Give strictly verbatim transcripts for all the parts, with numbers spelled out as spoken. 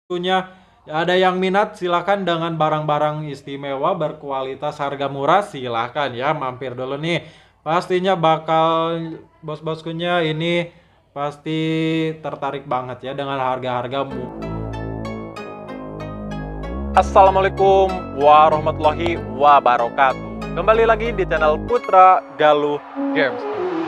boskunya ada yang minat silahkan dengan barang-barang istimewa berkualitas harga murah silahkan ya mampir dulu nih. Pastinya bakal bos-boskunya ini pasti tertarik banget ya dengan harga-harga mu. Assalamualaikum warahmatullahi wabarakatuh. Kembali lagi di channel Putra Galuh Games.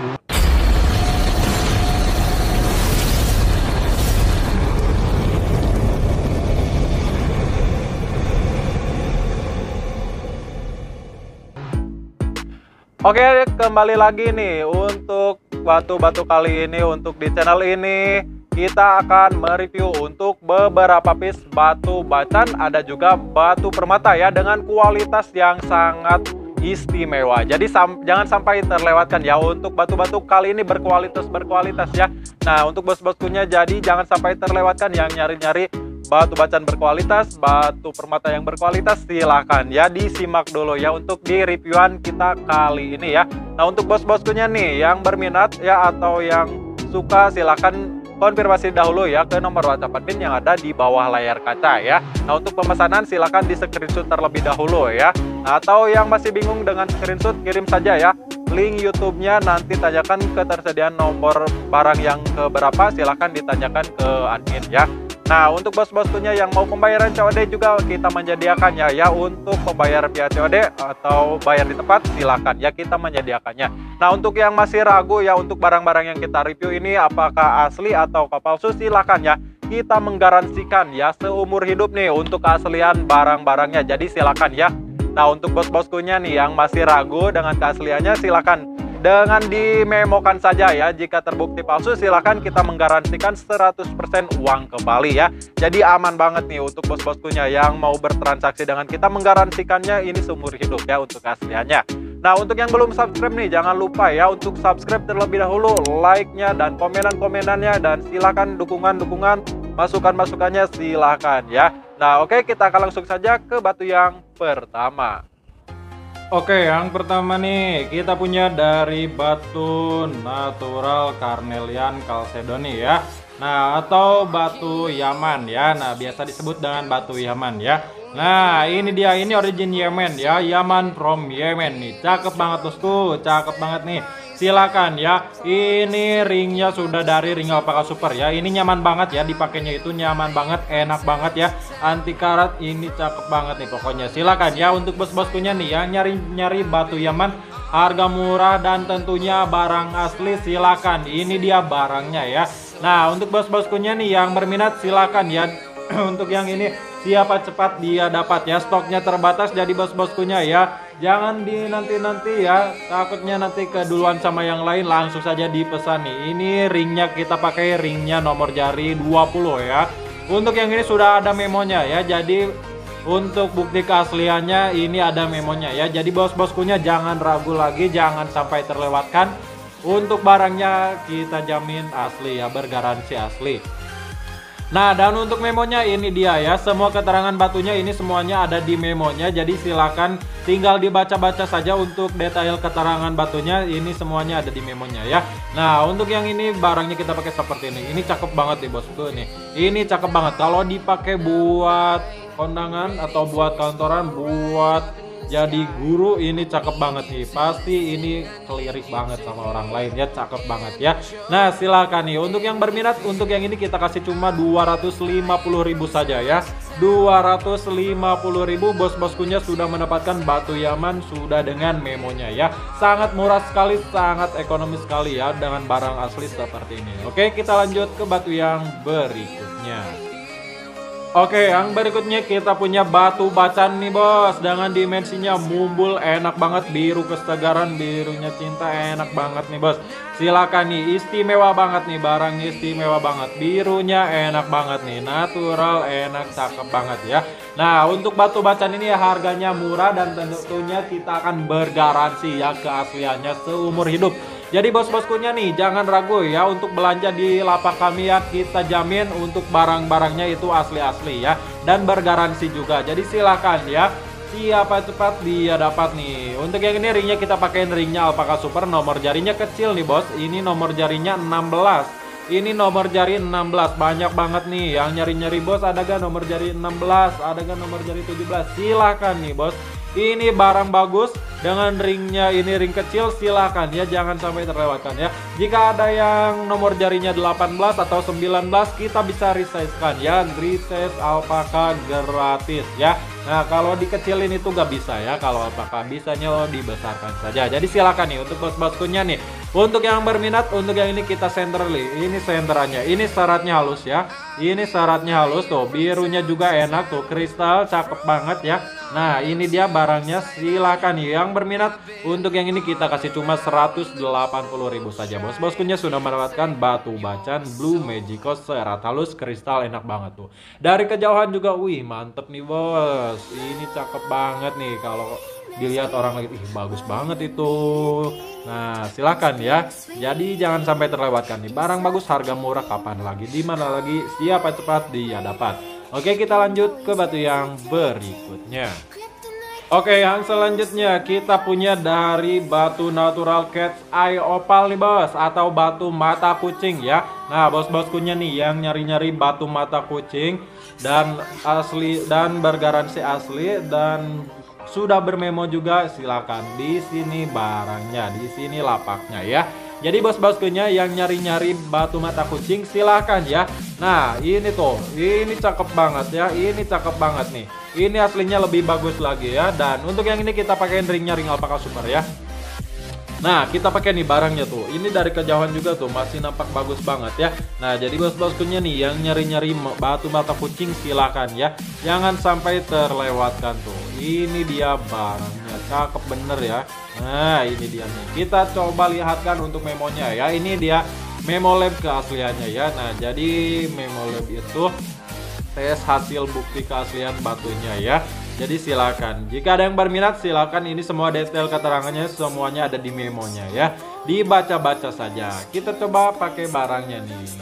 Oke, kembali lagi nih untuk batu-batu kali ini. Untuk di channel ini kita akan mereview untuk beberapa piece batu bacan, ada juga batu permata ya dengan kualitas yang sangat istimewa. Jadi sam jangan sampai terlewatkan ya untuk batu-batu kali ini berkualitas berkualitas ya. Nah, untuk bos-boskunya jadi jangan sampai terlewatkan yang nyari-nyari batu bacan berkualitas, batu permata yang berkualitas, silahkan ya disimak dulu ya untuk di reviewan kita kali ini ya. Nah, untuk bos-boskunya nih yang berminat ya atau yang suka silahkan konfirmasi dahulu ya ke nomor WhatsApp admin yang ada di bawah layar kaca ya. Nah, untuk pemesanan silahkan di screenshot terlebih dahulu ya. Nah, atau yang masih bingung dengan screenshot kirim saja ya link YouTube-nya, nanti tanyakan ketersediaan nomor barang yang keberapa, silahkan ditanyakan ke admin ya. Nah, untuk bos-boskunya yang mau pembayaran C O D juga kita menyediakannya ya. Untuk pembayar via C O D atau bayar di tempat silahkan ya kita menyediakannya. Nah, untuk yang masih ragu ya untuk barang-barang yang kita review ini apakah asli atau palsu, silahkan ya kita menggaransikan ya seumur hidup nih untuk keaslian barang-barangnya. Jadi silahkan ya. Nah, untuk bos-boskunya nih yang masih ragu dengan keasliannya silahkan dengan dimemokan saja ya. Jika terbukti palsu silahkan kita menggaransikan seratus persen uang kembali ya. Jadi aman banget nih untuk bos-boskunya yang mau bertransaksi dengan kita, menggaransikannya ini seumur hidup ya untuk keasliannya. Nah, untuk yang belum subscribe nih jangan lupa ya untuk subscribe terlebih dahulu, like-nya dan komenan-komenannya, dan silakan dukungan-dukungan, masukan-masukannya silahkan ya. Nah, oke, kita akan langsung saja ke batu yang pertama. Oke, yang pertama nih kita punya dari batu natural Carnelian Chalcedony ya. Nah, atau batu Yaman ya. Nah, biasa disebut dengan batu Yaman ya. Nah, ini dia, ini origin Yemen ya. Yaman from Yemen nih. Cakep banget bosku, cakep banget nih. Silakan ya. Ini ringnya sudah dari ring alpaka super ya. Ini nyaman banget ya, dipakainya itu nyaman banget, enak banget ya. Anti karat, ini cakep banget nih pokoknya. Silakan ya untuk bos-boskunya nih yang nyari-nyari batu Yaman harga murah dan tentunya barang asli, silakan. Ini dia barangnya ya. Nah, untuk bos-boskunya nih yang berminat silakan ya. Untuk yang ini siapa cepat dia dapat ya, stoknya terbatas, jadi bos-boskunya ya jangan di nanti-nanti ya, takutnya nanti keduluan sama yang lain, langsung saja dipesan nih. Ini ringnya kita pakai ringnya nomor jari dua puluh ya. Untuk yang ini sudah ada memonya ya, jadi untuk bukti keasliannya ini ada memonya ya. Jadi bos-boskunya jangan ragu lagi, jangan sampai terlewatkan. Untuk barangnya kita jamin asli ya, bergaransi asli. Nah, dan untuk memonya ini dia ya, semua keterangan batunya ini semuanya ada di memonya. Jadi silakan tinggal dibaca-baca saja untuk detail keterangan batunya, ini semuanya ada di memonya ya. Nah, untuk yang ini barangnya kita pakai seperti ini. Ini cakep banget nih bosku nih. Ini cakep banget kalau dipakai buat kondangan atau buat kantoran, buat jadi guru, ini cakep banget nih. Pasti ini kelirik banget sama orang lain ya, cakep banget ya. Nah, silakan nih untuk yang berminat, untuk yang ini kita kasih cuma dua ratus lima puluh ribu saja ya. dua ratus lima puluh ribu bos-boskunya sudah mendapatkan batu Yaman sudah dengan memonya ya. Sangat murah sekali, sangat ekonomis sekali ya dengan barang asli seperti ini. Oke, kita lanjut ke batu yang berikutnya. Oke, yang berikutnya kita punya batu bacan nih bos, dengan dimensinya mumbul, enak banget, biru kesegaran, birunya cinta, enak banget nih bos. Silakan nih, istimewa banget nih, barang istimewa banget, birunya enak banget nih, natural, enak, cakep banget ya. Nah, untuk batu bacan ini harganya murah dan tentunya kita akan bergaransi ya keasliannya seumur hidup. Jadi bos-boskunya nih jangan ragu ya untuk belanja di lapak kami ya, kita jamin untuk barang-barangnya itu asli-asli ya dan bergaransi juga. Jadi silakan ya, siapa cepat dia dapat nih. Untuk yang ini ringnya kita pakein ringnya alpaka super, nomor jarinya kecil nih bos. Ini nomor jarinya enam belas. Ini nomor jari enam belas, banyak banget nih yang nyari-nyari bos. Ada gak nomor jari enam belas, ada gak nomor jari tujuh belas? Silahkan nih bos. Ini barang bagus dengan ringnya, ini ring kecil, silahkan ya, jangan sampai terlewatkan ya. Jika ada yang nomor jarinya delapan belas atau sembilan belas, kita bisa resize-kan ya, resize alpaka gratis ya. Nah kalau dikecilin itu gak bisa ya, kalau alpaka bisanya dibesarkan saja. Jadi silakan nih untuk bos-boskunya nih. Untuk yang berminat, untuk yang ini kita center nih. Ini senterannya, ini syaratnya halus ya. Ini syaratnya halus tuh, birunya juga enak tuh, kristal cakep banget ya. Nah ini dia barangnya, silakan nih yang berminat. Untuk yang ini kita kasih cuma seratus delapan puluh ribu saja bos. Boskunya sudah mendapatkan batu bacan Blue Magico serat halus kristal, enak banget tuh. Dari kejauhan juga, wih mantep nih bos. Ini cakep banget nih, kalau dilihat orang lagi, ih bagus banget itu. Nah silakan ya, jadi jangan sampai terlewatkan nih, barang bagus harga murah, kapan lagi, dimana lagi, siapa cepat dia dapat. Oke kita lanjut ke batu yang berikutnya. Oke yang selanjutnya kita punya dari batu natural cat's eye opal nih bos, atau batu mata kucing ya. Nah bos-boskunya nih yang nyari-nyari batu mata kucing dan asli dan bergaransi asli dan sudah bermemo juga, silakan di sini barangnya, di sini lapaknya ya. Jadi bos-boskunya yang nyari-nyari batu mata kucing silahkan ya. Nah ini tuh, ini cakep banget ya, ini cakep banget nih. Ini aslinya lebih bagus lagi ya. Dan untuk yang ini kita pakai ringnya ring alpaka super ya. Nah kita pakai nih barangnya tuh, ini dari kejauhan juga tuh masih nampak bagus banget ya. Nah jadi bos-boskunya nih yang nyari-nyari batu mata kucing silakan ya, jangan sampai terlewatkan tuh. Ini dia barangnya, cakep bener ya. Nah ini dia nih, kita coba lihatkan untuk memonya ya. Ini dia memo lab keasliannya ya. Nah jadi memo lab itu tes hasil bukti keaslian batunya ya. Jadi silakan, jika ada yang berminat silakan, ini semua detail keterangannya semuanya ada di memonya ya. Dibaca-baca saja. Kita coba pakai barangnya nih.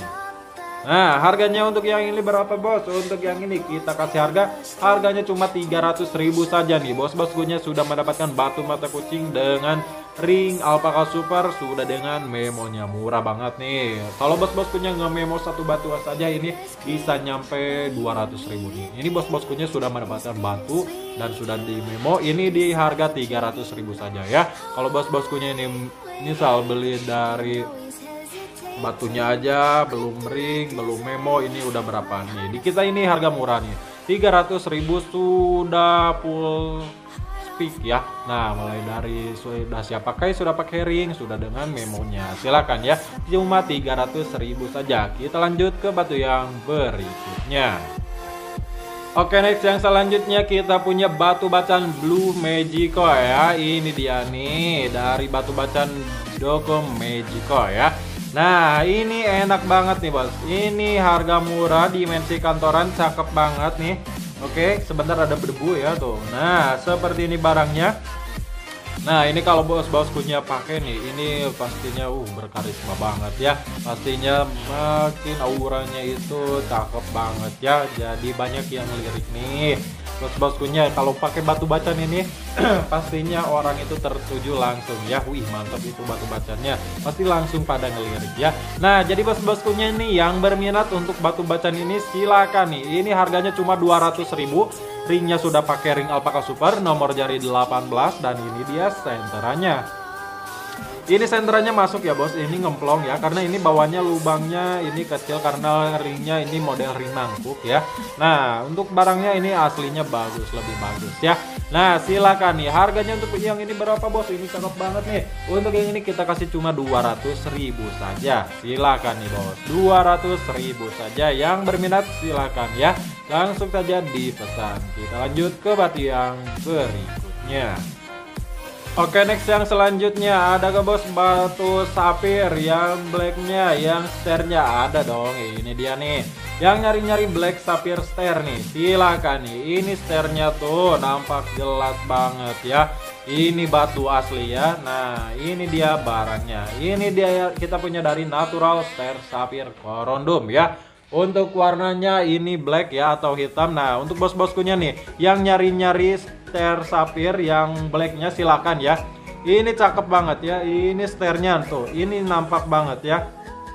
Nah harganya untuk yang ini berapa bos? Untuk yang ini kita kasih harga, harganya cuma tiga ratus ribu saja nih bos. Boskunya sudah mendapatkan batu mata kucing dengan ring alpaka super, sudah dengan memonya, murah banget nih. Kalau bos-boskunya nge-memo satu batu saja ini bisa nyampe dua ratus ribu nih. Ini bos-boskunya sudah mendapatkan batu dan sudah di memo, ini di harga tiga ratus ribu saja ya. Kalau bos-boskunya ini misal beli dari batunya aja, belum ring, belum memo, ini udah berapa nih? Di kita ini harga murah nih, tiga ratus ribu sudah full speak ya. Nah mulai dari sudah siap pakai, sudah pakai ring, sudah dengan memonya, silakan ya, cuma tiga ratus ribu saja. Kita lanjut ke batu yang berikutnya. Oke next yang selanjutnya kita punya batu bacan Blue Magico ya. Ini dia nih dari batu bacan Doko Magico ya. Nah ini enak banget nih bos, ini harga murah, dimensi kantoran, cakep banget nih. Oke sebentar ada berdebu ya tuh. Nah seperti ini barangnya. Nah ini kalau bos-boskunya pakai nih, ini pastinya uh berkarisma banget ya. Pastinya makin auranya itu cakep banget ya. Jadi banyak yang lirik nih bos-boskunya. Kalau pakai batu bacan ini pastinya orang itu tertuju langsung ya. Wih mantap itu batu bacannya, pasti langsung pada ngelirik ya. Nah jadi bos-boskunya nih yang berminat untuk batu bacan ini silakan nih. Ini harganya cuma dua ratus ribu. Ringnya sudah pakai ring alpaka super, nomor jari delapan belas, dan ini dia senterannya. Ini senterannya masuk ya bos, ini ngemplong ya, karena ini bawahnya lubangnya ini kecil karena ringnya ini model ring nangkuk ya. Nah untuk barangnya ini aslinya bagus, lebih bagus ya. Nah silakan nih, harganya untuk yang ini berapa bos? Ini cakep banget nih. Untuk yang ini kita kasih cuma dua ratus ribu saja. Silakan nih bos, dua ratus ribu saja. Yang berminat silakan ya, langsung saja dipesan. Kita lanjut ke batu yang berikutnya. Oke next yang selanjutnya ada ke bos batu sapir yang blacknya, yang sternya ada dong. Ini dia nih, yang nyari-nyari black sapphire stair nih, silakan nih. Ini sternya tuh nampak jelas banget ya. Ini batu asli ya. Nah ini dia barangnya, ini dia kita punya dari natural stair sapphire corundum ya. Untuk warnanya ini black ya atau hitam. Nah untuk bos-boskunya nih yang nyari-nyari stair sapphire yang blacknya silakan ya. Ini cakep banget ya. Ini stairnya tuh, ini nampak banget ya.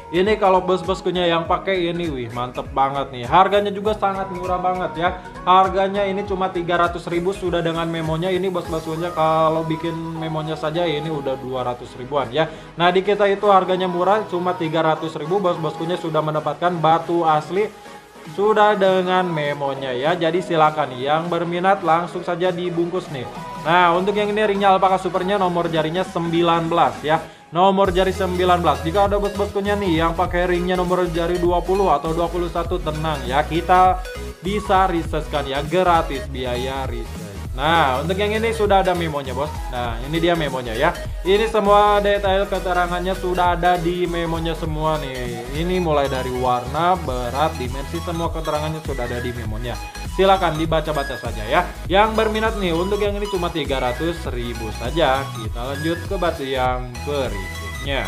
Ini kalau bos-boskunya yang pakai ini, wih mantep banget nih. Harganya juga sangat murah banget ya. Harganya ini cuma tiga ratus ribu sudah dengan memonya. Ini bos-boskunya kalau bikin memonya saja ini udah dua ratus ribuan ya. Nah di kita itu harganya murah cuma tiga ratus ribu, bos-boskunya sudah mendapatkan batu asli sudah dengan memonya ya. Jadi silakan yang berminat langsung saja dibungkus nih. Nah untuk yang ini ringnya Alpaka Supernya nomor jarinya sembilan belas ya. Nomor jari sembilan belas. Jika ada bos-boskunya nih yang pakai ringnya nomor jari dua puluh atau dua puluh satu, tenang ya, kita bisa researchkan ya, gratis biaya research. Nah untuk yang ini sudah ada memonya bos. Nah ini dia memonya ya. Ini semua detail keterangannya sudah ada di memonya semua nih. Ini mulai dari warna, berat, dimensi, semua keterangannya sudah ada di memonya. Silakan dibaca-baca saja ya. Yang berminat nih untuk yang ini cuma tiga ratus ribu saja. Kita lanjut ke batu yang berikutnya.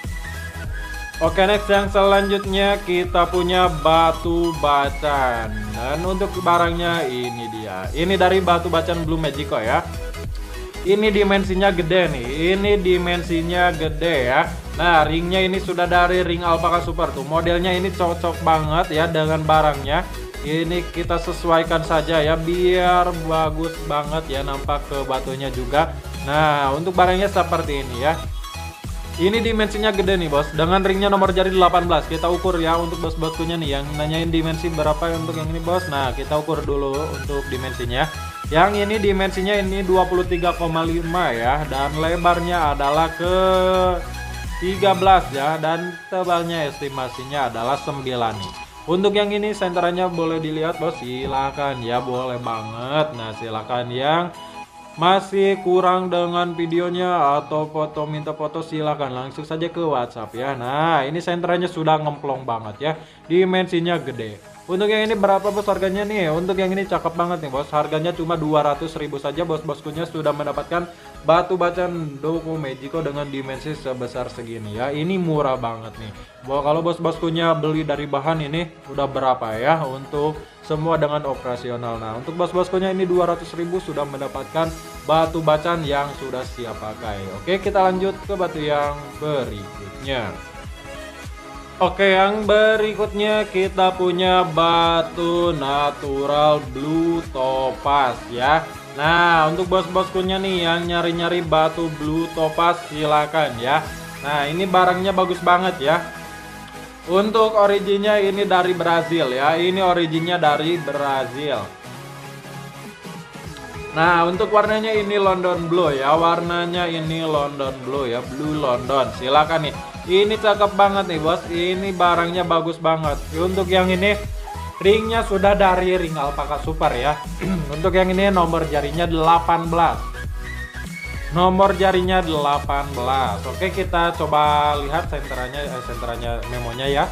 Oke, next yang selanjutnya kita punya batu bacan. Dan untuk barangnya ini dia. Ini dari batu bacan Blue Magico ya. Ini dimensinya gede nih. Ini dimensinya gede ya. Nah ringnya ini sudah dari ring Alpaka Super tuh. Modelnya ini cocok banget ya dengan barangnya. Ini kita sesuaikan saja ya biar bagus banget ya nampak ke batunya juga. Nah untuk barangnya seperti ini ya. Ini dimensinya gede nih bos. Dengan ringnya nomor jari delapan belas. Kita ukur ya untuk bos-boskunya nih. Yang nanyain dimensi berapa untuk yang ini bos. Nah kita ukur dulu untuk dimensinya. Yang ini dimensinya ini dua puluh tiga koma lima ya. Dan lebarnya adalah ke tiga belas ya. Dan tebalnya estimasinya adalah sembilan nih. Untuk yang ini senterannya boleh dilihat bos, silakan ya, boleh banget. Nah silakan yang masih kurang dengan videonya atau foto, minta foto, silakan langsung saja ke WhatsApp ya. Nah ini senterannya sudah ngemplong banget ya, dimensinya gede. Untuk yang ini berapa bos harganya nih? Untuk yang ini cakep banget nih bos, harganya cuma dua ratus ribu saja. Bos-boskunya sudah mendapatkan batu bacan Blue Magico dengan dimensi sebesar segini ya. Ini murah banget nih. Bahwa kalau bos-boskunya beli dari bahan ini udah berapa ya untuk semua dengan operasional. Nah untuk bos-boskunya ini dua ratus ribu sudah mendapatkan batu bacan yang sudah siap pakai. Oke, kita lanjut ke batu yang berikutnya. Oke, yang berikutnya kita punya batu natural blue topaz ya. Nah untuk bos-boskunya nih yang nyari-nyari batu blue topaz silakan ya. Nah ini barangnya bagus banget ya. Untuk originnya ini dari Brazil ya. Ini originnya dari Brazil. Nah untuk warnanya ini London Blue ya. Warnanya ini London Blue ya, Blue London. Silakan nih. Ini cakep banget nih bos. Ini barangnya bagus banget. Untuk yang ini ringnya sudah dari ring Alpaka Super ya. Untuk yang ini nomor jarinya delapan belas. Nomor jarinya delapan belas. Oke, kita coba lihat senterannya eh, senterannya memonya ya.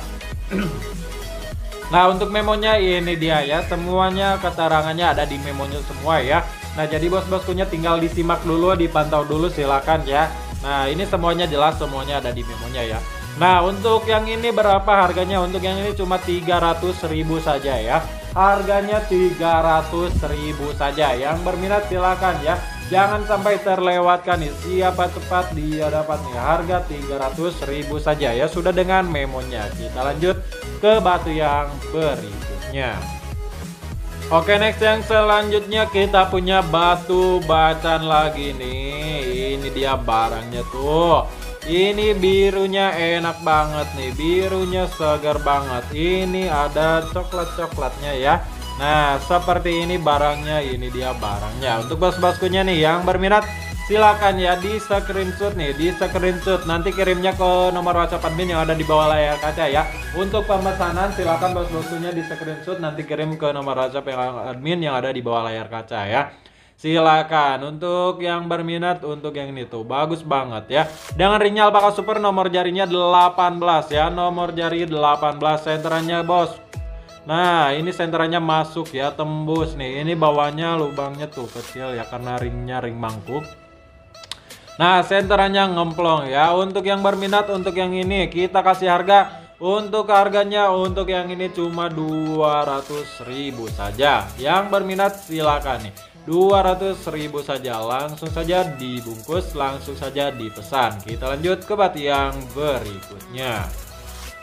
Nah untuk memonya ini dia ya. Semuanya keterangannya ada di memonya semua ya. Nah jadi bos-boskunya tinggal disimak dulu, dipantau dulu silakan ya. Nah ini semuanya jelas, semuanya ada di memonya ya. Nah untuk yang ini berapa harganya? Untuk yang ini cuma tiga ratus ribu saja ya. Harganya tiga ratus ribu saja. Yang berminat silakan ya. Jangan sampai terlewatkan nih. Siapa cepat dia dapat nih. Harga tiga ratus ribu saja ya. Sudah dengan memonya. Kita lanjut ke batu yang berikutnya. Oke, next yang selanjutnya kita punya batu bacan lagi nih. Ini dia barangnya tuh. Ini birunya enak banget nih. Birunya segar banget. Ini ada coklat-coklatnya ya. Nah seperti ini barangnya. Ini dia barangnya. Untuk bos-boskunya nih yang berminat silakan ya di screenshot nih, di screenshot nanti kirimnya ke nomor WhatsApp admin yang ada di bawah layar kaca ya. Untuk pemesanan silakan bos-bosnya di screenshot nanti kirim ke nomor WhatsApp yang admin yang ada di bawah layar kaca ya. Silakan untuk yang berminat untuk yang ini tuh bagus banget ya. Dengan ringnya Alpaka Super nomor jarinya delapan belas ya, nomor jari delapan belas, senterannya bos. Nah ini senterannya masuk ya, tembus nih. Ini bawahnya lubangnya tuh kecil ya karena ringnya ring mangkuk. Nah senterannya ngemplong ya. Untuk yang berminat untuk yang ini kita kasih harga. Untuk harganya untuk yang ini cuma dua ratus ribu saja. Yang berminat silakan nih, dua ratus ribu saja. Langsung saja dibungkus, langsung saja dipesan. Kita lanjut ke batu yang berikutnya.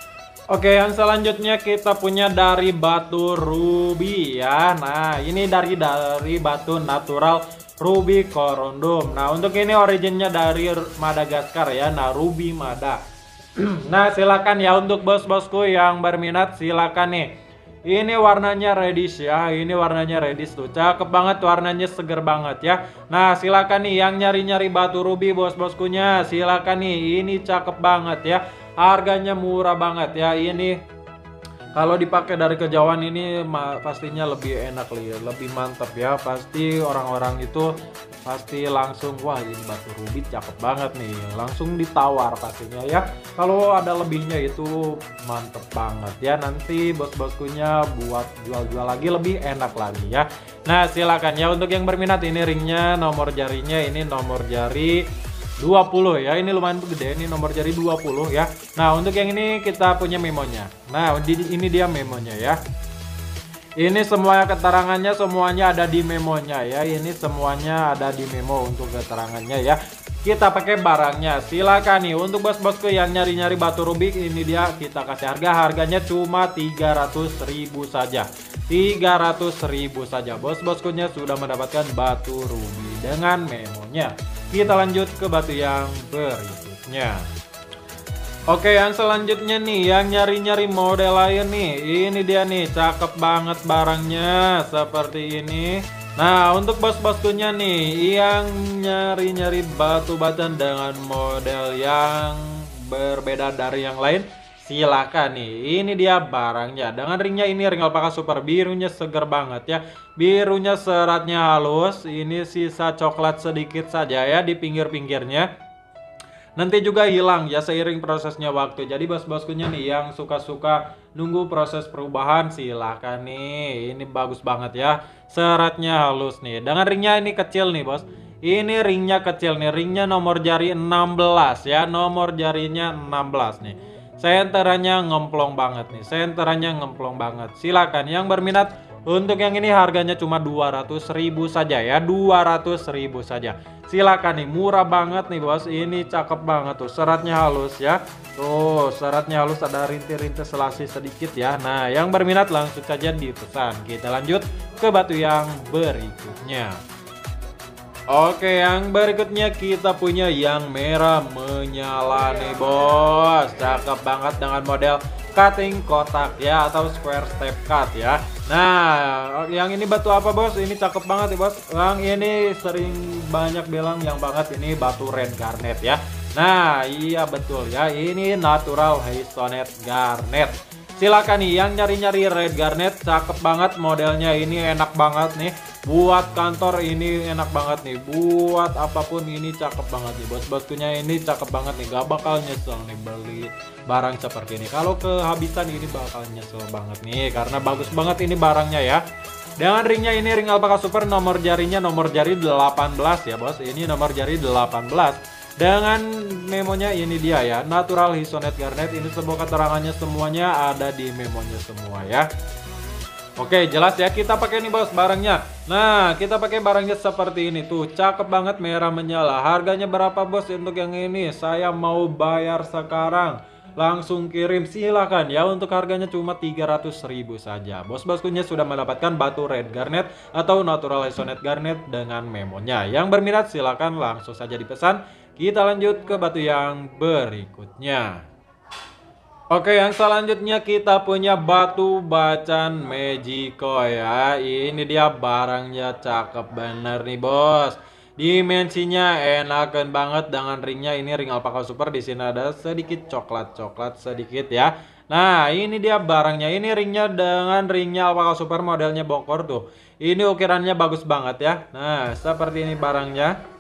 Oke, yang selanjutnya kita punya dari batu ruby ya. Nah, ini dari dari batu natural ruby corundum. Nah, untuk ini originnya dari Madagaskar ya. Nah, ruby mada. Nah, silakan ya untuk bos-bosku yang berminat, silakan nih. Ini warnanya reddish ya. Ini warnanya reddish tuh. Cakep banget, warnanya seger banget ya. Nah, silakan nih yang nyari-nyari batu ruby bos-boskunya. Silakan nih. Ini cakep banget ya. Harganya murah banget ya. Ini kalau dipakai dari kejauhan ini pastinya lebih enak, lebih mantap ya. Pasti orang-orang itu pasti langsung, wah ini batu ruby cakep banget nih, langsung ditawar pastinya ya. Kalau ada lebihnya itu mantep banget ya. Nanti bos-boskunya buat jual-jual lagi lebih enak lagi ya. Nah, silakan ya untuk yang berminat. Ini ringnya, nomor jarinya ini nomor jari dua puluh ya. Ini lumayan gede, ini nomor jari dua puluh ya. Nah, untuk yang ini kita punya memonya. Nah, ini dia memonya ya. Ini semua keterangannya semuanya ada di memonya ya. Ini semuanya ada di memo untuk keterangannya ya. Kita pakai barangnya. Silakan nih untuk bos-bosku yang nyari-nyari batu ruby, ini dia kita kasih harga. Harganya cuma tiga ratus ribu saja. tiga ratus ribu saja. Bos-boskunya sudah mendapatkan batu ruby dengan memonya. Kita lanjut ke batu yang berikutnya. Oke, yang selanjutnya nih yang nyari-nyari model lain nih. Ini dia nih, cakep banget barangnya seperti ini. Nah, untuk bos-boskunya nih yang nyari-nyari batu batan dengan model yang berbeda dari yang lain, silakan nih. Ini dia barangnya. Dengan ringnya ini ring alpaka super, birunya seger banget ya. Birunya seratnya halus. Ini sisa coklat sedikit saja ya di pinggir-pinggirnya. Nanti juga hilang ya seiring prosesnya waktu. Jadi bos-boskunya nih yang suka-suka nunggu proses perubahan, silahkan nih. Ini bagus banget ya. Seratnya halus nih. Dengan ringnya ini kecil nih bos. Ini ringnya kecil nih. Ringnya nomor jari enam belas ya. Nomor jarinya enam belas nih. Senterannya ngemplong banget nih. Senterannya ngemplong banget. Silakan yang berminat. Untuk yang ini harganya cuma dua ratus ribu saja ya. dua ratus ribu saja. Silakan nih, murah banget nih bos. Ini cakep banget tuh, seratnya halus ya. Tuh, seratnya halus, ada rintik-rintik selasi sedikit ya. Nah, yang berminat langsung saja dipesan. Kita lanjut ke batu yang berikutnya. Oke, yang berikutnya kita punya yang merah menyala nih bos. Cakep banget dengan model cutting kotak ya, atau square step cut ya. Nah, yang ini batu apa bos? Ini cakep banget ya bos. Yang ini sering banyak bilang yang banget ini batu red garnet ya. Nah, iya betul ya. Ini natural hazelnut garnet. Silakan nih yang nyari-nyari red garnet, cakep banget modelnya. Ini enak banget nih. Buat kantor ini enak banget nih. Buat apapun ini cakep banget nih. Bos-boskunya ini cakep banget nih. Gak bakal nyesel nih beli barang seperti ini. Kalau kehabisan ini bakal nyesel banget nih. Karena bagus banget ini barangnya ya. Dengan ringnya ini ring alpaka super, nomor jarinya nomor jari delapan belas ya bos. Ini nomor jari delapan belas. Dengan memonya ini dia ya. Natural hazelnut garnet. Ini semua keterangannya semuanya ada di memonya semua ya. Oke, jelas ya. Kita pakai nih bos barangnya. Nah, kita pakai barangnya seperti ini tuh. Cakep banget, merah menyala. Harganya berapa bos untuk yang ini? Saya mau bayar sekarang. Langsung kirim, silakan ya. Untuk harganya cuma tiga ratus ribu saja. Bos-boskunya sudah mendapatkan batu red garnet atau natural hazelnut garnet dengan memonya. Yang berminat silakan langsung saja dipesan. Kita lanjut ke batu yang berikutnya. Oke, yang selanjutnya kita punya batu bacan Magico ya. Ini dia barangnya, cakep bener nih bos. Dimensinya enakan banget dengan ringnya ini ring alpaka super. Di sini ada sedikit coklat-coklat sedikit ya. Nah, ini dia barangnya. Ini ringnya dengan ringnya alpaka super, modelnya bokor tuh. Ini ukirannya bagus banget ya. Nah, seperti ini barangnya.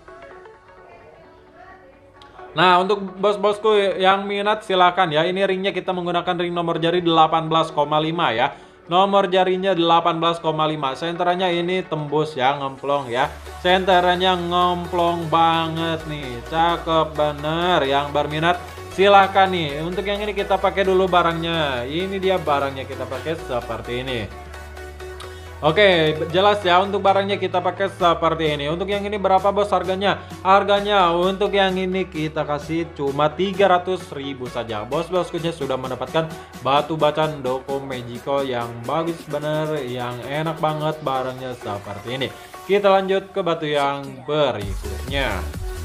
Nah, untuk bos-bosku yang minat silakan ya. Ini ringnya kita menggunakan ring nomor jari delapan belas koma lima ya. Nomor jarinya delapan belas koma lima. Senterannya ini tembus ya, ngemplong ya. Senterannya ngemplong banget nih. Cakep bener. Yang berminat silakan nih. Untuk yang ini kita pakai dulu barangnya. Ini dia barangnya, kita pakai seperti ini. Oke, jelas ya untuk barangnya kita pakai seperti ini. Untuk yang ini berapa bos harganya? Harganya untuk yang ini kita kasih cuma tiga ratus ribu saja. Bos-boskunya sudah mendapatkan batu bacaan Doko Magico yang bagus bener, yang enak banget barangnya seperti ini. Kita lanjut ke batu yang berikutnya.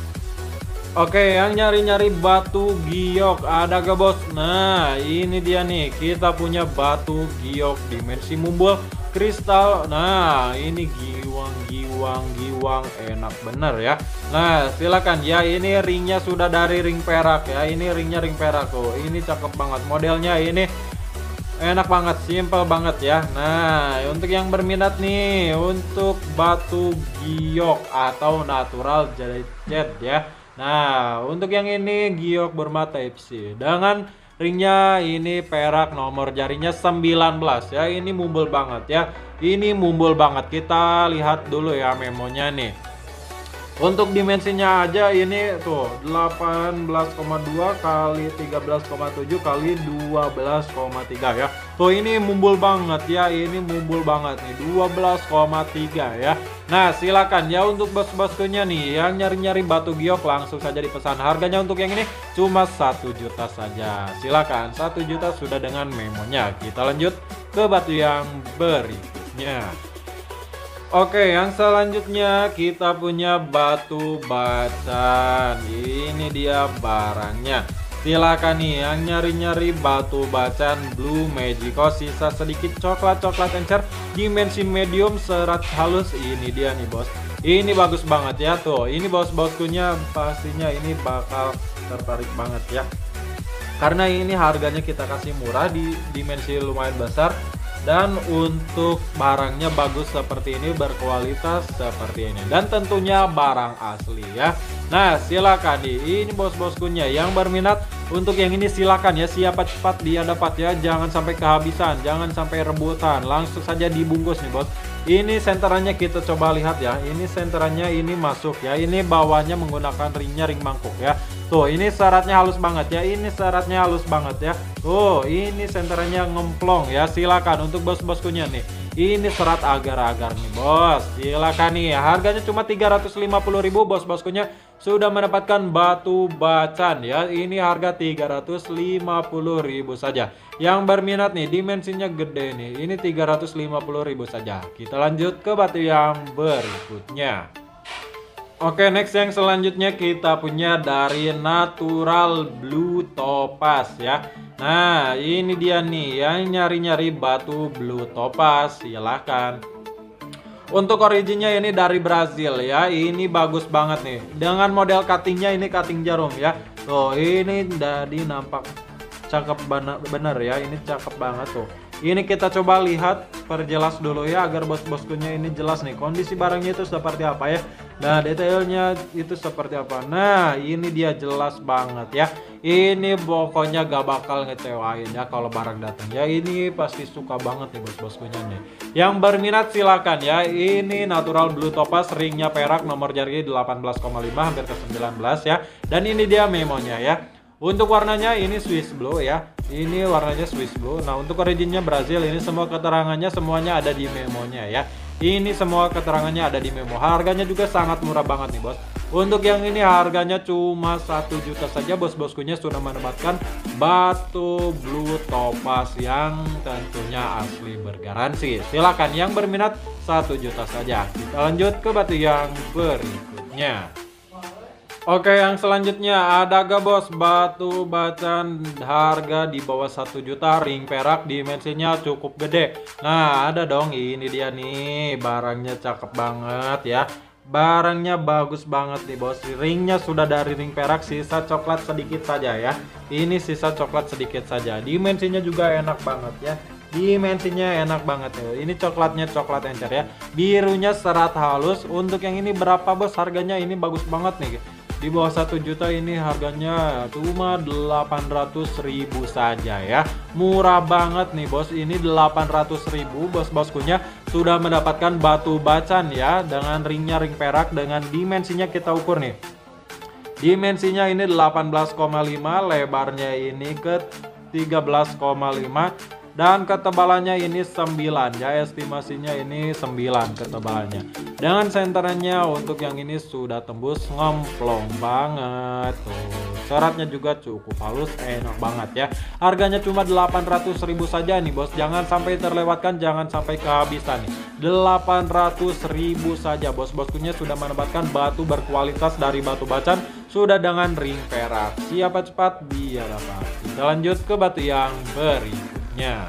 Oke, yang nyari-nyari batu giok ada gak bos? Nah, ini dia nih, kita punya batu giok dimensi mumbul kristal. Nah, ini giwang giwang giwang enak bener ya. Nah, silakan ya, ini ringnya sudah dari ring perak ya. Ini ringnya ring perak tuh. Ini cakep banget modelnya, ini enak banget, simple banget ya. Nah, untuk yang berminat nih untuk batu giok atau natural jet ya. Nah, untuk yang ini giok bermata Type C dengan ringnya ini perak, nomor jarinya sembilan belas ya. Ini mumbul banget ya. Ini mumbul banget. Kita lihat dulu ya memonya nih. Untuk dimensinya aja ini tuh delapan belas koma dua kali tiga belas koma tujuh kali dua belas koma tiga ya. Tuh ini mumbul banget ya, ini mumbul banget nih dua belas koma tiga ya. Nah, silakan ya untuk bos-boskunya nih yang nyari-nyari batu giok langsung saja dipesan. Harganya untuk yang ini cuma satu juta saja. Silakan, satu juta sudah dengan memonya. Kita lanjut ke batu yang berikutnya. Oke, yang selanjutnya kita punya batu bacaan. Ini dia barangnya. Silakan nih yang nyari-nyari batu bacaan Blue Magico, sisa sedikit coklat-coklat encer dimensi medium serat halus. Ini dia nih bos. Ini bagus banget ya tuh. Ini bos-boskunya pastinya ini bakal tertarik banget ya. Karena ini harganya kita kasih murah di dimensi lumayan besar. Dan untuk barangnya bagus seperti ini, berkualitas seperti ini, dan tentunya barang asli ya. Nah, silakan nih, ini bos-boskunya yang berminat untuk yang ini silakan ya, siapa cepat dia dapat ya, jangan sampai kehabisan, jangan sampai rebutan, langsung saja dibungkus nih bos. Ini senterannya kita coba lihat ya, ini senterannya ini masuk ya, ini bawahnya menggunakan ringnya ring mangkuk ya. Tuh, ini syaratnya halus banget ya, ini syaratnya halus banget ya. Tuh, ini senterannya ngemplong ya, silakan untuk bos-boskunya nih. Ini serat agar-agar nih bos, silakan nih, harganya cuma tiga ratus lima puluh ribu. Bos-boskunya sudah mendapatkan batu bacaan ya. Ini harga tiga ratus lima puluh ribu saja. Yang berminat nih, dimensinya gede nih, ini tiga ratus lima puluh ribu saja. Kita lanjut ke batu yang berikutnya. Oke, next yang selanjutnya kita punya dari Natural Blue Topaz ya. Nah, ini dia nih yang nyari-nyari batu Blue Topaz, silahkan. Untuk originnya ini dari Brazil ya. Ini bagus banget nih. Dengan model cuttingnya ini cutting jarum ya. Tuh, ini tadi nampak cakep bener ya. Ini cakep banget tuh. Ini kita coba lihat, perjelas dulu ya agar bos-boskunya ini jelas nih kondisi barangnya itu seperti apa ya. Nah, detailnya itu seperti apa. Nah, ini dia jelas banget ya. Ini pokoknya gak bakal ngecewain ya kalau barang datang ya. Ini pasti suka banget nih bos-boskunya nih. Yang berminat silakan ya. Ini Natural Blue Topaz, ringnya perak, nomor jari delapan belas koma lima hampir ke sembilan belas ya. Dan ini dia memonya ya. Untuk warnanya ini Swiss Blue ya. Ini warnanya Swiss Blue. Nah, untuk originnya Brazil, ini semua keterangannya semuanya ada di memonya ya. Ini semua keterangannya ada di memo. Harganya juga sangat murah banget nih bos. Untuk yang ini harganya cuma satu juta saja. Bos-boskunya sudah mendapatkan batu Blue Topaz yang tentunya asli bergaransi. Silakan yang berminat satu juta saja. Kita lanjut ke batu yang berikutnya. Oke, yang selanjutnya ada gak bos batu bacaan harga di bawah satu juta, ring perak, dimensinya cukup gede. Nah, ada dong, ini dia nih, barangnya cakep banget ya. Barangnya bagus banget nih bos. Ringnya sudah dari ring perak, sisa coklat sedikit saja ya. Ini sisa coklat sedikit saja. Dimensinya juga enak banget ya. Dimensinya enak banget ya. Ini coklatnya coklat encer ya. Birunya serat halus. Untuk yang ini berapa bos harganya? Ini bagus banget nih. Di bawah satu juta ini harganya cuma delapan ratus ribu saja ya. Murah banget nih bos. Ini delapan ratus ribu. Bos-boskunya sudah mendapatkan batu bacaan ya, dengan ringnya ring perak, dengan dimensinya kita ukur nih. Dimensinya ini delapan belas koma lima, lebarnya ini ke tiga belas koma lima. dan ketebalannya ini sembilan ya, estimasinya ini sembilan ketebalannya. Dengan senterannya untuk yang ini sudah tembus ngemplong banget tuh. Seratnya juga cukup halus, enak banget ya. Harganya cuma delapan ratus ribu saja nih bos. Jangan sampai terlewatkan, jangan sampai kehabisan nih. delapan ratus ribu saja bos. Boskunya sudah mendapatkan batu berkualitas dari batu bacan, sudah dengan ring perak. Siapa cepat biar dapat. Kita lanjut ke batu yang berikutnya.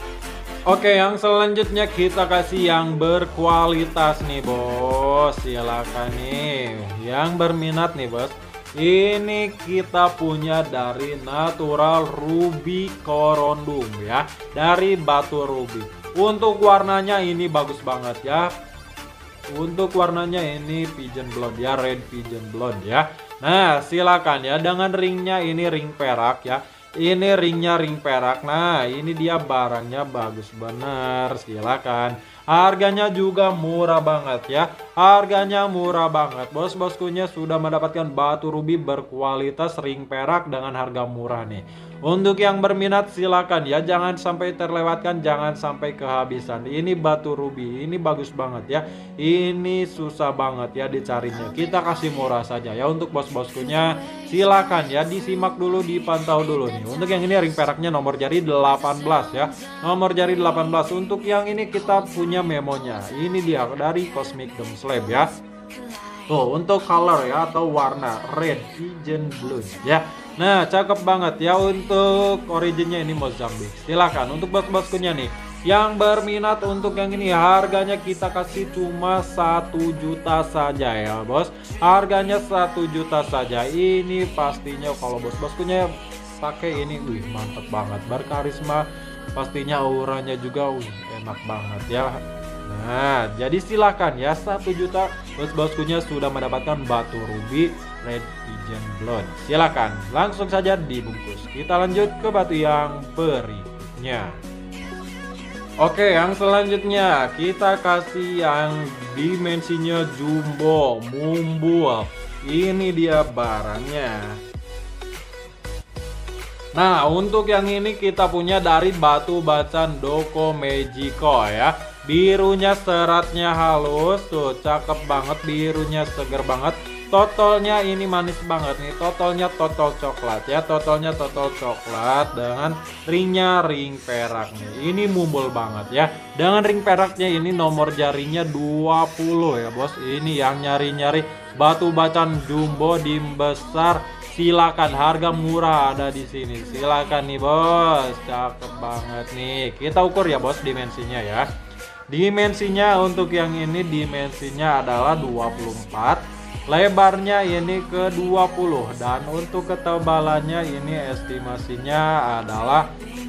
Oke, yang selanjutnya kita kasih yang berkualitas nih bos. Silakan nih yang berminat nih bos. Ini kita punya dari Natural Ruby Corundum ya, dari batu ruby. Untuk warnanya ini bagus banget ya. Untuk warnanya ini pigeon blonde ya, red pigeon blonde ya. Nah, silakan ya, dengan ringnya ini ring perak ya. Ini ringnya ring perak. Nah, ini dia barangnya bagus bener. Silakan. Harganya juga murah banget ya. Harganya murah banget. Bos-boskunya sudah mendapatkan batu ruby berkualitas ring perak dengan harga murah nih. Untuk yang berminat silakan ya, jangan sampai terlewatkan, jangan sampai kehabisan. Ini batu ruby, ini bagus banget ya. Ini susah banget ya dicarinya. Kita kasih murah saja ya untuk bos-boskunya. Silakan ya, disimak dulu, dipantau dulu nih. Untuk yang ini ring peraknya nomor jari delapan belas ya. Nomor jari delapan belas. Untuk yang ini kita punya memonya. Ini dia dari Cosmic Dome Slab ya. Tuh, untuk color ya atau warna red pigeon blue ya. Nah, cakep banget ya. Untuk originnya ini Mozambik. Silakan untuk bos-boskunya nih yang berminat untuk yang ini, harganya kita kasih cuma satu juta saja ya bos. Harganya satu juta saja. Ini pastinya kalau bos-boskunya pakai ini, wih mantap banget, berkarisma. Pastinya auranya juga wih enak banget ya. Nah, jadi silakan ya, satu juta bos-boskunya sudah mendapatkan batu ruby red pigeon blonde. Silakan langsung saja dibungkus. Kita lanjut ke batu yang berikutnya. Oke, yang selanjutnya kita kasih yang dimensinya jumbo mumbul. Ini dia barangnya. Nah, untuk yang ini kita punya dari batu bacan Doko Magico ya. Birunya seratnya halus tuh, cakep banget, birunya seger banget. Totolnya ini manis banget nih, totolnya totol coklat ya, totolnya totol coklat dengan ringnya ring perak nih. Ini mumbul banget ya. Dengan ring peraknya ini nomor jarinya dua puluh ya bos. Ini yang nyari-nyari batu bacan jumbo dim besar, silakan, harga murah ada di sini. Silakan nih bos, cakep banget nih. Kita ukur ya bos dimensinya ya. Dimensinya untuk yang ini dimensinya adalah dua puluh empat, lebarnya ini ke dua puluh, dan untuk ketebalannya ini estimasinya adalah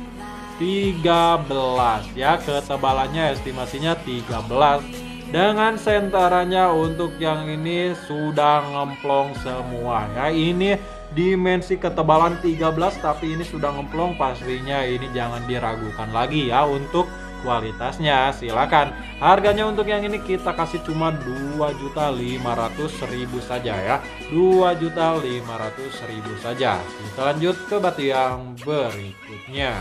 tiga belas ya. Ketebalannya estimasinya tiga belas. Dengan senterannya untuk yang ini sudah ngemplong semua ya. Ini dimensi ketebalan tiga belas tapi ini sudah ngemplong, pastinya ini jangan diragukan lagi ya untuk kualitasnya. Silakan. Harganya untuk yang ini kita kasih cuma dua juta lima ratus ribu saja ya. dua juta lima ratus ribu saja. Kita lanjut ke batu yang berikutnya.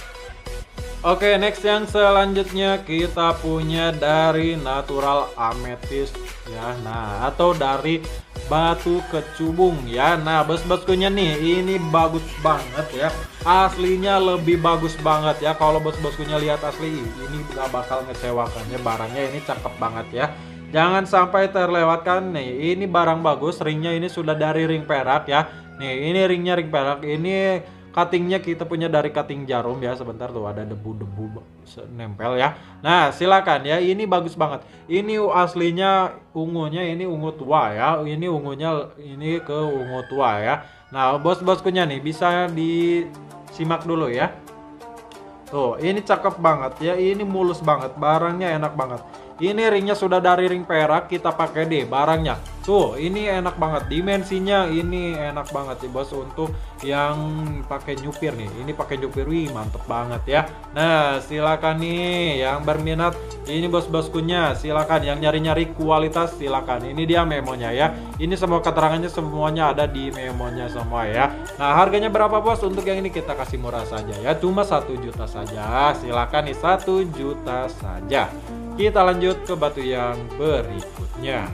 Oke, next yang selanjutnya kita punya dari Natural Amethyst ya. Nah, atau dari batu kecubung ya. Nah, bos-boskunya nih ini bagus banget ya. Aslinya lebih bagus banget ya. Kalau bos-boskunya lihat asli ini gak bakal ngecewakan ya. Barangnya ini cakep banget ya. Jangan sampai terlewatkan nih. Ini barang bagus, ringnya ini sudah dari ring perak ya. Nih, ini ringnya ring perak. Ini cuttingnya kita punya dari cutting jarum ya. Sebentar tuh ada debu-debu nempel ya. Nah, silakan ya, ini bagus banget. Ini aslinya ungunya ini ungu tua ya. Ini ungunya ini ke ungu tua ya. Nah, bos-boskunya nih bisa disimak dulu ya. Tuh, ini cakep banget ya. Ini mulus banget, barangnya enak banget. Ini ringnya sudah dari ring perak, kita pakai deh barangnya. Tuh, ini enak banget dimensinya, ini enak banget nih bos untuk yang pakai nyupir nih. Ini pakai nyupir, wih mantep banget ya. Nah, silakan nih yang berminat ini bos-boskunya, silakan yang nyari-nyari kualitas silakan. Ini dia memonya ya. Ini semua keterangannya semuanya ada di memonya semua ya. Nah, harganya berapa bos? Untuk yang ini kita kasih murah saja ya, cuma satu juta saja. Silakan nih satu juta saja. Kita lanjut ke batu yang berikutnya.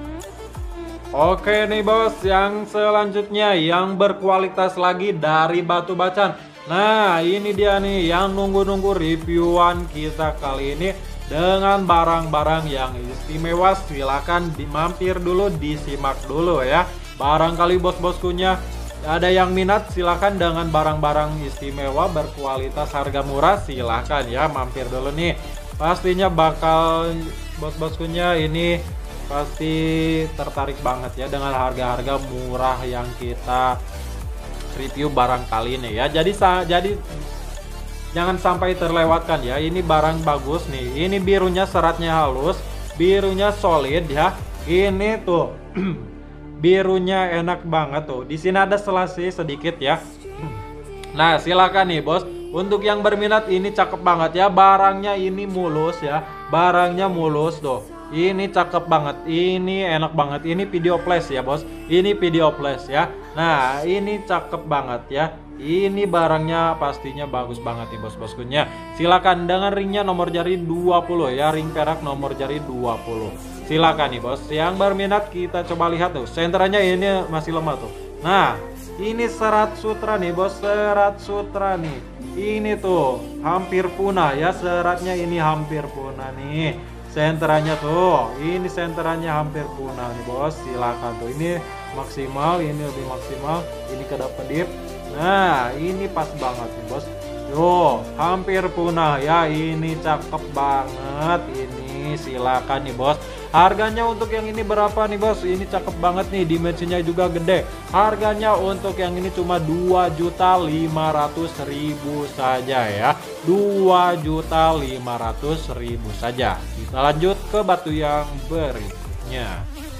Oke nih bos, yang selanjutnya yang berkualitas lagi dari batu bacan. Nah, ini dia nih yang nunggu-nunggu reviewan kita kali ini dengan barang-barang yang istimewa. Silakan dimampir dulu, disimak dulu ya. Barangkali bos-boskunya ada yang minat, silakan dengan barang-barang istimewa berkualitas harga murah, silakan ya mampir dulu nih. Pastinya bakal bos-boskunya ini pasti tertarik banget ya dengan harga-harga murah yang kita review barang kali ini ya. Jadi jadi jangan sampai terlewatkan ya. Ini barang bagus nih. Ini birunya seratnya halus, birunya solid ya. Ini tuh birunya enak banget tuh. Di sini ada selasih sedikit ya. Nah, silakan nih bos. Untuk yang berminat ini cakep banget ya. Barangnya ini mulus ya. Barangnya mulus tuh. Ini cakep banget. Ini enak banget. Ini video flash ya bos. Ini video flash ya. Nah, ini cakep banget ya. Ini barangnya pastinya bagus banget nih bos-boskunya. Silakan dengan ringnya nomor jari dua puluh ya. Ring perak nomor jari dua puluh. Silakan nih bos. Yang berminat kita coba lihat tuh. Senternya ini masih lemah tuh. Nah, ini serat sutra nih bos. Serat sutra nih. Ini tuh hampir punah ya, seratnya ini hampir punah nih. Senterannya tuh, ini senterannya hampir punah nih bos. Silakan tuh, ini maksimal, ini lebih maksimal, ini kedap-kedip. Nah, ini pas banget nih bos. Tuh, hampir punah ya. Ini cakep banget ini. Silakan nih bos. Harganya untuk yang ini berapa nih bos? Ini cakep banget nih, dimensinya juga gede. Harganya untuk yang ini cuma dua juta lima ratus ribu saja ya. dua juta lima ratus ribu saja. Kita lanjut ke batu yang berikutnya.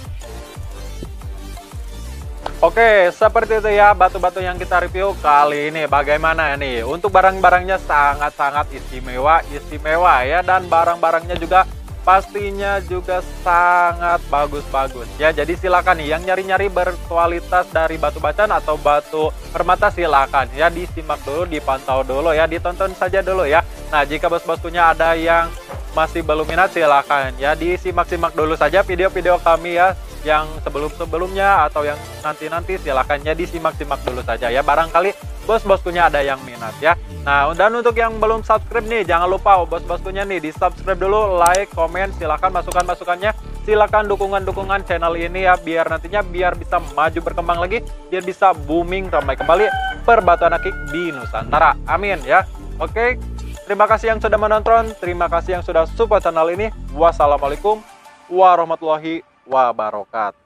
Oke, seperti itu ya batu-batu yang kita review kali ini. Bagaimana nih? Untuk barang-barangnya sangat-sangat istimewa, istimewa ya, dan barang-barangnya juga pastinya juga sangat bagus-bagus ya. Jadi silakan nih yang nyari-nyari berkualitas dari batu bacan atau batu permata, silakan ya disimak dulu, dipantau dulu ya, ditonton saja dulu ya. Nah, jika bos-boskunya ada yang masih belum minat, silakan ya disimak-simak dulu saja video-video kami ya, yang sebelum-sebelumnya atau yang nanti-nanti, silakan ya disimak-simak dulu saja ya. Barangkali bos-boskunya ada yang minat ya. Nah, dan untuk yang belum subscribe nih, jangan lupa bos-boskunya nih di subscribe dulu, like, komen, silakan masukan-masukannya, silakan dukungan-dukungan channel ini ya, biar nantinya biar bisa maju berkembang lagi, biar bisa booming ramai kembali perbatuan akik di Nusantara. Amin ya. Oke, terima kasih yang sudah menonton, terima kasih yang sudah support channel ini. Wassalamualaikum warahmatullahi wabarakatuh.